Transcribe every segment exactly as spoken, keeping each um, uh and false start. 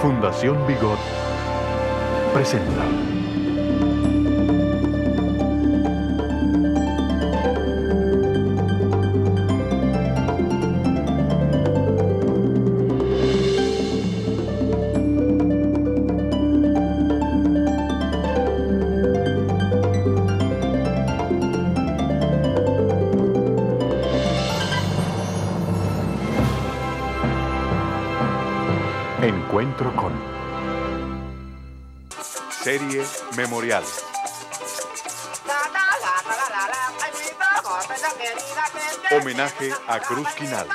Fundación Bigot presenta. Encuentro con Serie Memorial. Homenaje a Cruz Quinal.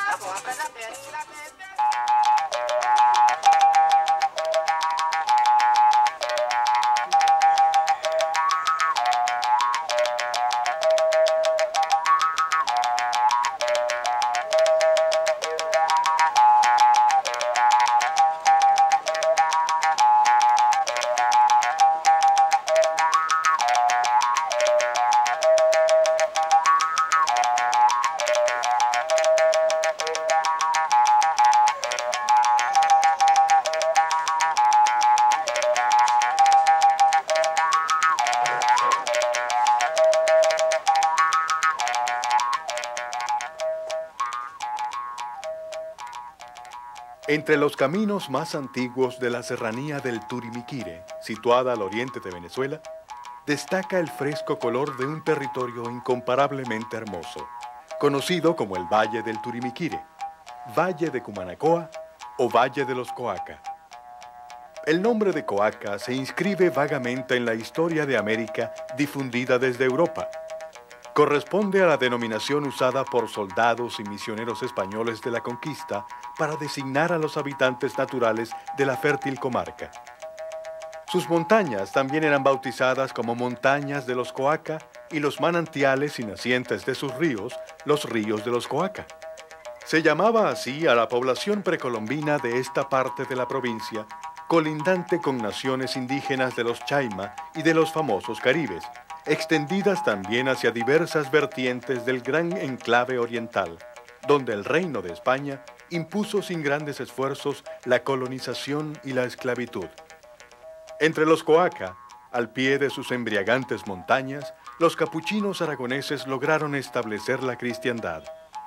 Entre los caminos más antiguos de la serranía del Turimiquire, situada al oriente de Venezuela, destaca el fresco color de un territorio incomparablemente hermoso, conocido como el Valle del Turimiquire, Valle de Cumanacoa o Valle de los Coaca. El nombre de Coaca se inscribe vagamente en la historia de América difundida desde Europa. Corresponde a la denominación usada por soldados y misioneros españoles de la conquista para designar a los habitantes naturales de la fértil comarca. Sus montañas también eran bautizadas como montañas de los Coaca y los manantiales y nacientes de sus ríos, los ríos de los Coaca. Se llamaba así a la población precolombina de esta parte de la provincia, colindante con naciones indígenas de los Chaima y de los famosos Caribes, extendidas también hacia diversas vertientes del gran enclave oriental, donde el Reino de España impuso sin grandes esfuerzos la colonización y la esclavitud. Entre los Coaca, al pie de sus embriagantes montañas, los capuchinos aragoneses lograron establecer la cristiandad.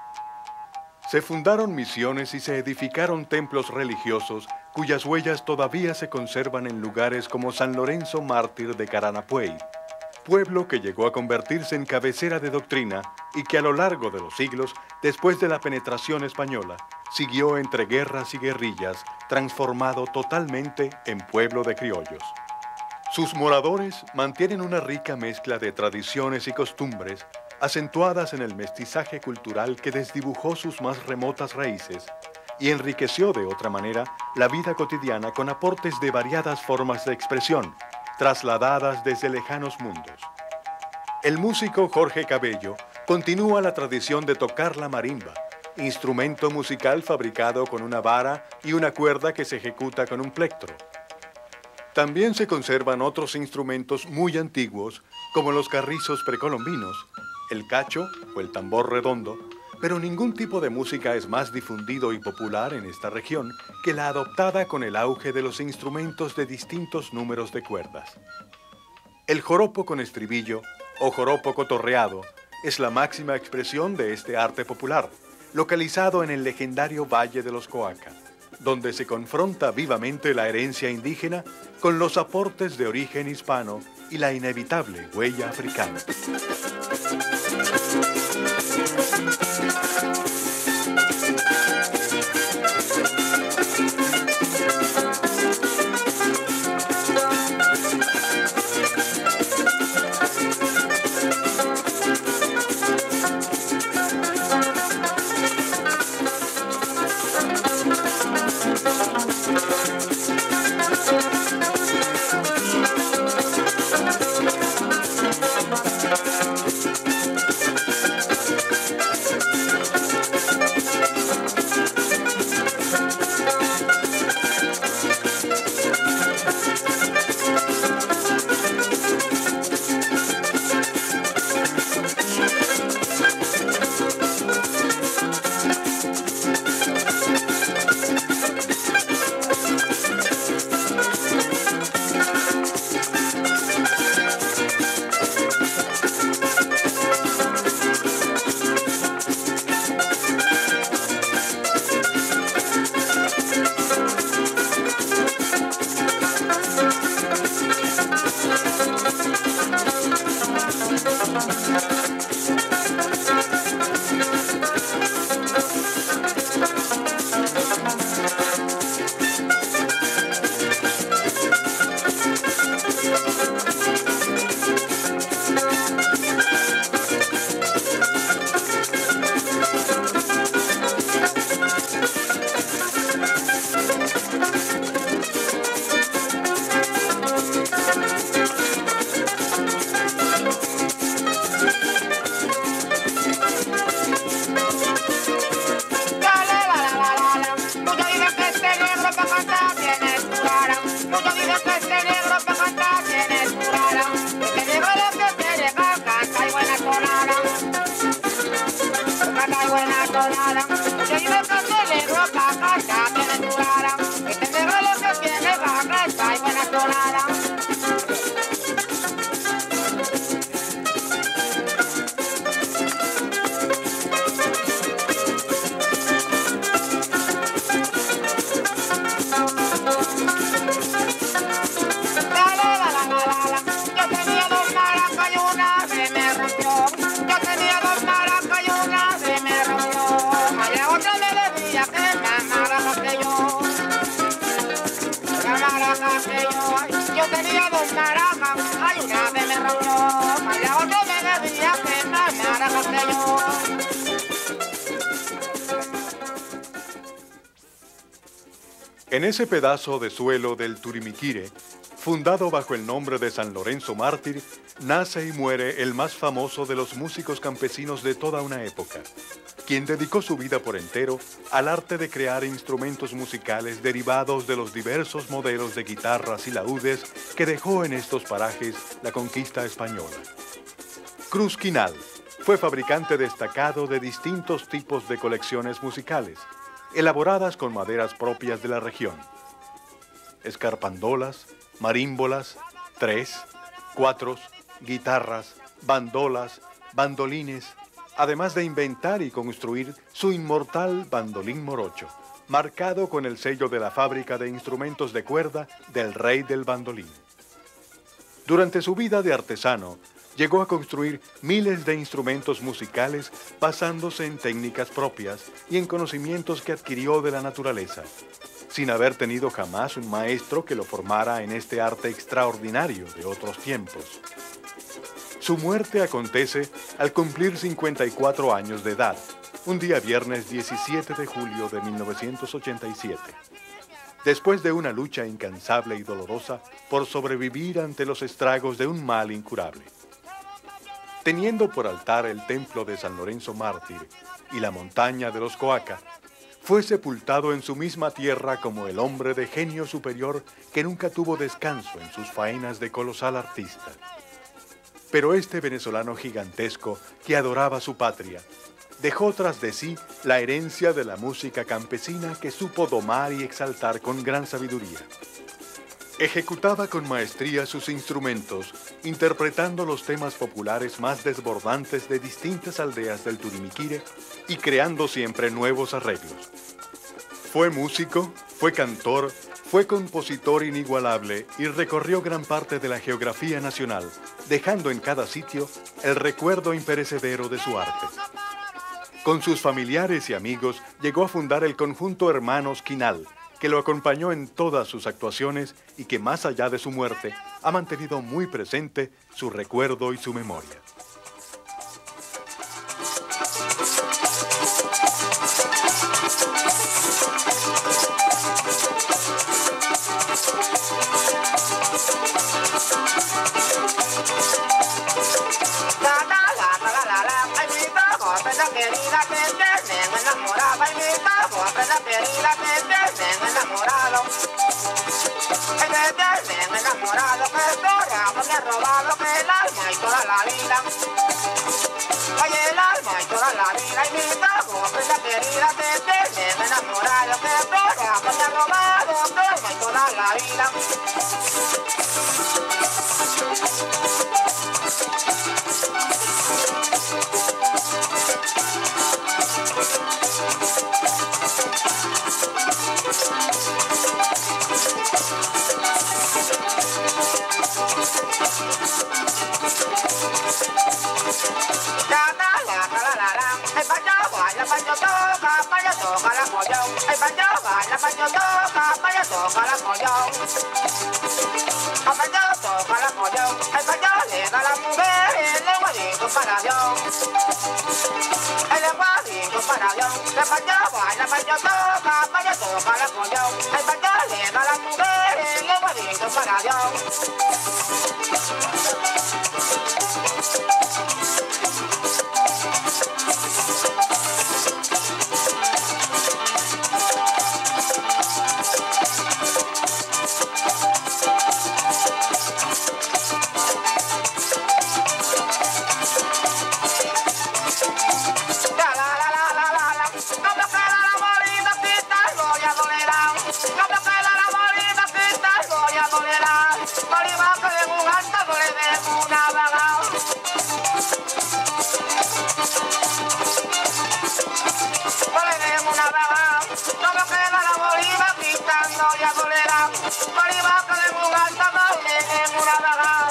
Se fundaron misiones y se edificaron templos religiosos cuyas huellas todavía se conservan en lugares como San Lorenzo Mártir de Caranapuey, pueblo que llegó a convertirse en cabecera de doctrina y que a lo largo de los siglos, después de la penetración española, siguió entre guerras y guerrillas, transformado totalmente en pueblo de criollos. Sus moradores mantienen una rica mezcla de tradiciones y costumbres, acentuadas en el mestizaje cultural que desdibujó sus más remotas raíces y enriqueció de otra manera la vida cotidiana con aportes de variadas formas de expresión, trasladadas desde lejanos mundos. El músico Jorge Cabello continúa la tradición de tocar la marimba, instrumento musical fabricado con una vara y una cuerda que se ejecuta con un plectro. También se conservan otros instrumentos muy antiguos, como los carrizos precolombinos, el cacho o el tambor redondo, pero ningún tipo de música es más difundido y popular en esta región que la adoptada con el auge de los instrumentos de distintos números de cuerdas. El joropo con estribillo, o joropo cotorreado, es la máxima expresión de este arte popular, localizado en el legendario Valle de los Coaca, donde se confronta vivamente la herencia indígena con los aportes de origen hispano y la inevitable huella africana. Porque ahí me pasé de ropa, acá tiene tu cara. Este negro lo que tiene baja y buena tonada. Yo tenía dos naranjas, hay una que me rompió, hay la otra me decía que más naranjas que yo. En ese pedazo de suelo del Turimiquire, fundado bajo el nombre de San Lorenzo Mártir, nace y muere el más famoso de los músicos campesinos de toda una época, quien dedicó su vida por entero al arte de crear instrumentos musicales derivados de los diversos modelos de guitarras y laúdes que dejó en estos parajes la conquista española. Cruz Quinal fue fabricante destacado de distintos tipos de colecciones musicales, elaboradas con maderas propias de la región. Escarpandolas, marímbolas, tres, cuatros, guitarras, bandolas, bandolines, además de inventar y construir su inmortal bandolín morocho, marcado con el sello de la fábrica de instrumentos de cuerda del rey del bandolín. Durante su vida de artesano, llegó a construir miles de instrumentos musicales basándose en técnicas propias y en conocimientos que adquirió de la naturaleza, sin haber tenido jamás un maestro que lo formara en este arte extraordinario de otros tiempos. Su muerte acontece al cumplir cincuenta y cuatro años de edad, un día viernes diecisiete de julio de mil novecientos ochenta y siete, después de una lucha incansable y dolorosa por sobrevivir ante los estragos de un mal incurable. Teniendo por altar el templo de San Lorenzo Mártir y la montaña de los Coaca, fue sepultado en su misma tierra como el hombre de genio superior que nunca tuvo descanso en sus faenas de colosal artista. Pero este venezolano gigantesco que adoraba su patria, dejó tras de sí la herencia de la música campesina que supo domar y exaltar con gran sabiduría. Ejecutaba con maestría sus instrumentos, interpretando los temas populares más desbordantes de distintas aldeas del Turimiquire y creando siempre nuevos arreglos. Fue músico, fue cantor, fue compositor inigualable y recorrió gran parte de la geografía nacional, dejando en cada sitio el recuerdo imperecedero de su arte. Con sus familiares y amigos llegó a fundar el conjunto Hermanos Quinal, que lo acompañó en todas sus actuaciones y que más allá de su muerte ha mantenido muy presente su recuerdo y su memoria. Querida que tienen enamorada y mi pago, aprenda querida que tienen enamorado. Que tienen enamorado, que llora, porque ha robado que el alma y toda la vida. Oye, el alma y toda la vida y mi pago, aprenda querida que tienen enamorado, que llora, porque ha robado que el alma y toda la vida. Toca la pollón, el paño baila, paño toca, paño toca la pollón. El paño toca la pollón, el paño le da a la mujer el lenguadito para Dios. El lenguadito para Dios, el paño baila, paño toca, paño toca la pollón. El paño le da a la mujer el lenguadito para Dios. La la la la la la, no me Solo queda la Bolívar pintando ya bolera. Bolívar que de un alto doble en una vaga.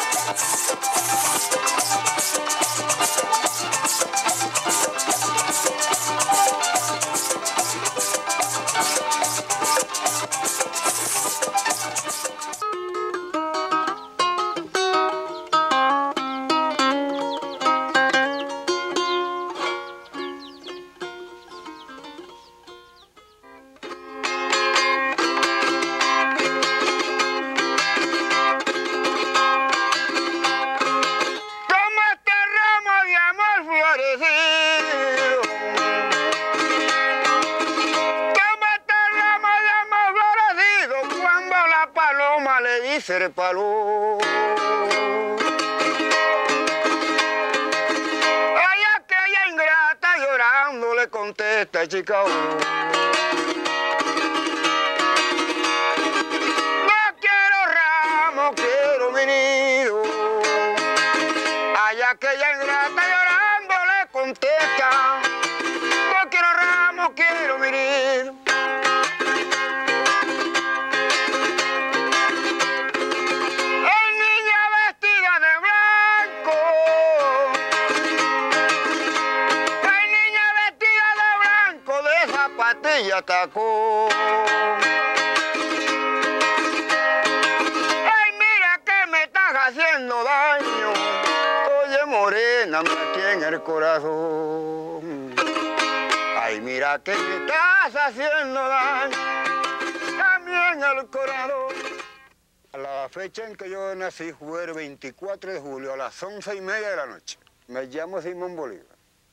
Se repaló. Ay, aquella ingrata llorando le contesta, chica. No quiero ramo, quiero mi nido. Ay, aquella ingrata llorando le contesta. No quiero ramo, quiero mi nido. Y atacó. Ay, mira que me estás haciendo daño. Oye, morena, me aquí en el corazón. Ay, mira que me estás haciendo daño. También el corazón. La fecha en que yo nací fue el veinticuatro de julio a las once y media de la noche. Me llamo Simón Bolívar,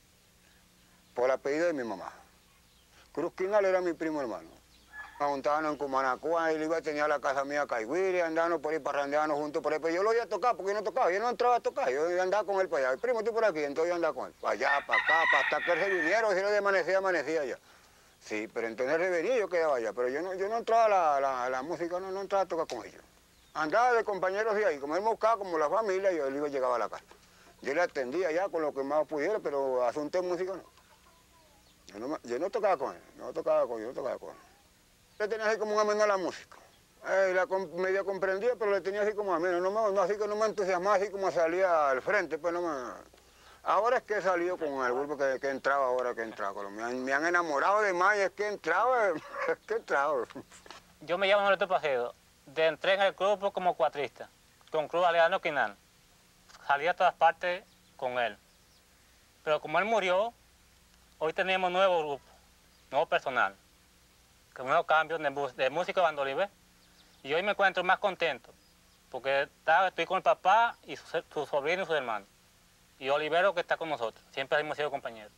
por apellido de mi mamá. Cruz Quinal era mi primo hermano. Nos juntábamos en Cumanacua, y le iba a tener la casa mía Caigüire, andábamos por ahí parrandeando juntos por ahí, pero yo lo iba a tocar porque yo no tocaba, yo no entraba a tocar, yo andaba con él para allá. El primo, tú por aquí, entonces yo andaba con él, para allá, para acá, para hasta que él se viniera, si no de amanecía, amanecía allá. Sí, pero entonces él venía y yo quedaba allá, pero yo no, yo no entraba a la, la, la música, no, no entraba a tocar con ellos. Andaba de compañeros de ahí, como él me buscaba como la familia, yo él iba, llegaba a la casa. Yo le atendía allá con lo que más pudiera, pero asunto de música no. Yo no, yo no tocaba con él, no tocaba con él, yo no tocaba con él. Le tenía así como un ameno a la música. Eh, la media comprendía, pero le tenía así como ameno. No, me, no, así que no me entusiasmaba así como salía al frente, pues no me... Ahora es que he salido con el grupo que, que entraba ahora, que entraba. Me han, me han enamorado de más y es que entraba, es que entraba. Yo me llamo Norberto Pajedo. De entré en el grupo como cuatrista, con Cruz Aleano Quinal. Salí a todas partes con él. Pero como él murió, hoy tenemos nuevo grupo, nuevo personal, con nuevos cambios de, de música de bandolive. Y hoy me encuentro más contento, porque está, estoy con el papá y su, su sobrino y su hermano. Y Olivero que está con nosotros, siempre hemos sido compañeros.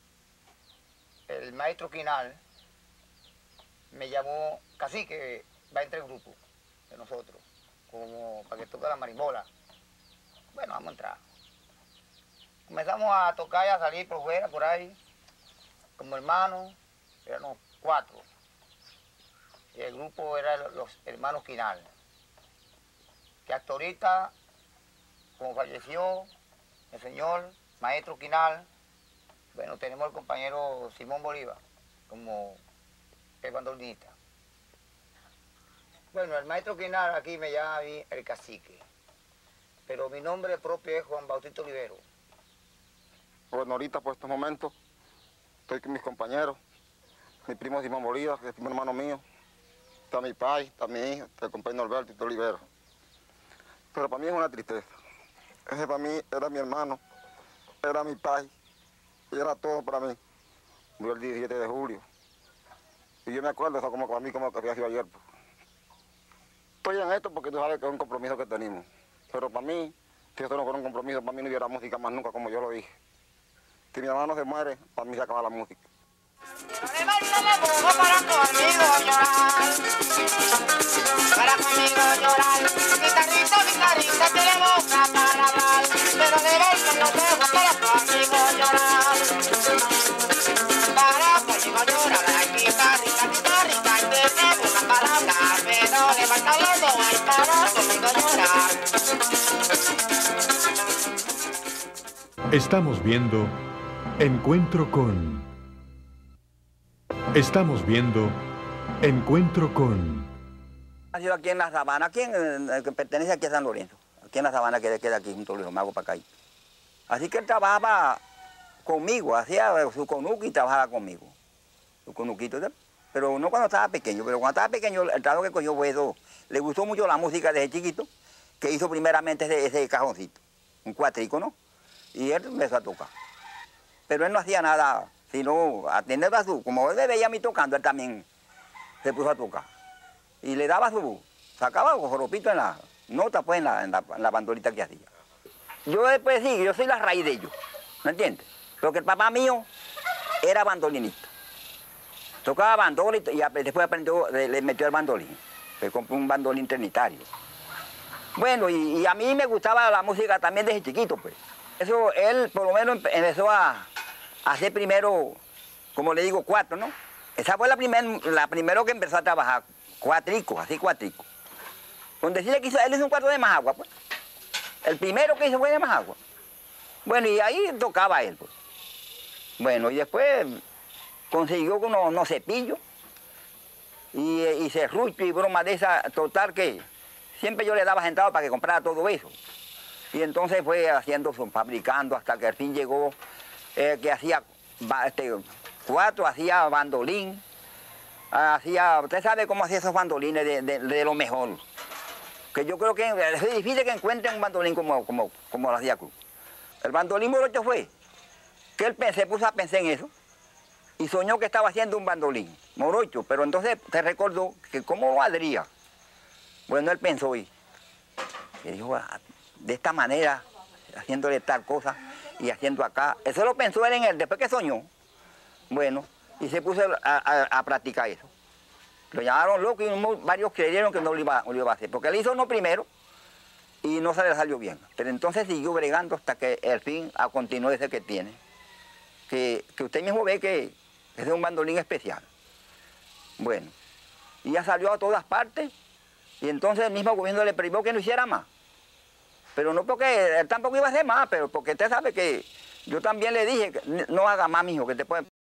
El maestro Quinal me llamó, cacique, va entre el grupo de nosotros, como para que toque la marimbola. Bueno, vamos a entrar. Comenzamos a tocar y a salir por fuera, por ahí. Como hermanos, éramos cuatro. Y el grupo era los hermanos Quinal. Que hasta ahorita, como falleció el señor maestro Quinal, bueno, tenemos al compañero Simón Bolívar como el bandolinista. Bueno, el maestro Quinal aquí me llama a mí el cacique, pero mi nombre propio es Juan Bautista Olivero. Bueno, ahorita por estos momentos estoy con mis compañeros, mi primo Simón Bolívar, que es mi hermano mío, está mi padre, está mi hijo, está el compañero Alberto Olivero. Pero para mí es una tristeza. Ese para mí era mi hermano, era mi padre, y era todo para mí. Murió el diecisiete de julio. Y yo me acuerdo, eso como para mí como que había sido ayer. Estoy en esto porque tú sabes que es un compromiso que tenemos. Pero para mí, si esto no fuera un compromiso, para mí no hubiera música más nunca, como yo lo dije. Si mi hermano se muere, para mí se acaba la música. Para conmigo llorar, para conmigo llorar, guitarrita, guitarrita, tiene boca para hablar, pero de verso no dejo para conmigo llorar, para conmigo llorar, la guitarrita, guitarrita, tiene boca para hablar, pero le falta los dos para conmigo llorar. Estamos viendo Encuentro con... Estamos viendo Encuentro con... Nació aquí en la Sabana, aquí en, eh, que pertenece aquí a San Lorenzo, aquí en la Sabana que queda aquí junto a los Magos para acá. Así que él trabajaba conmigo, hacía su conuco y trabajaba conmigo, su conuquito, ¿sí? Pero no cuando estaba pequeño, pero cuando estaba pequeño el trabajo que cogió fue eso. Le gustó mucho la música desde chiquito, que hizo primeramente ese, ese cajoncito, un cuatrico, ¿no? Y él empezó a tocar. Pero él no hacía nada, sino atender a su... Como él me veía a mí tocando, él también se puso a tocar. Y le daba su... Sacaba los joropito en la nota, pues, en la, en la, en la bandolita que hacía. Yo después sí, yo soy la raíz de ellos, ¿me entiendes? Porque el papá mío era bandolinista. Tocaba bandolín y después aprendió, le, le metió el bandolín. Se compró un bandolín trinitario. Bueno, y, y a mí me gustaba la música también desde chiquito, pues. Eso, él por lo menos empezó a... hacer primero, como le digo, cuatro, ¿no? Esa fue la primera la primero que empezó a trabajar, cuatrico, así cuatrico. Con decirle que hizo, él hizo un cuatro de Majagua, pues. El primero que hizo fue de Majagua. Bueno, y ahí tocaba él, pues. Bueno, y después consiguió unos, unos cepillos y, y serrucho y broma de esa, total que siempre yo le daba centavos para que comprara todo eso. Y entonces fue haciendo, fabricando, hasta que al fin llegó Eh, que hacía este, cuatro, hacía bandolín, hacía, usted sabe cómo hacía esos bandolines de, de, de lo mejor. Que yo creo que es difícil que encuentren un bandolín como, como, como lo hacía Cruz. El bandolín morocho fue que él se puso a pensar en eso y soñó que estaba haciendo un bandolín morocho, pero entonces se recordó que cómo lo haría. Bueno, él pensó y, y dijo, de esta manera, haciéndole tal cosa y haciendo acá. Eso lo pensó él en él, después que soñó. Bueno, y se puso a, a, a practicar eso. Lo llamaron loco y varios creyeron que no lo iba, lo iba a hacer, porque él hizo uno primero y no se le salió bien. Pero entonces siguió bregando hasta que el fin a continuar ese que tiene. Que, que usted mismo ve que es un bandolín especial. Bueno, y ya salió a todas partes y entonces el mismo gobierno le prohibió que no hiciera más. Pero no porque él tampoco iba a hacer más, pero porque usted sabe que yo también le dije, que no haga más, mijo, que te puede...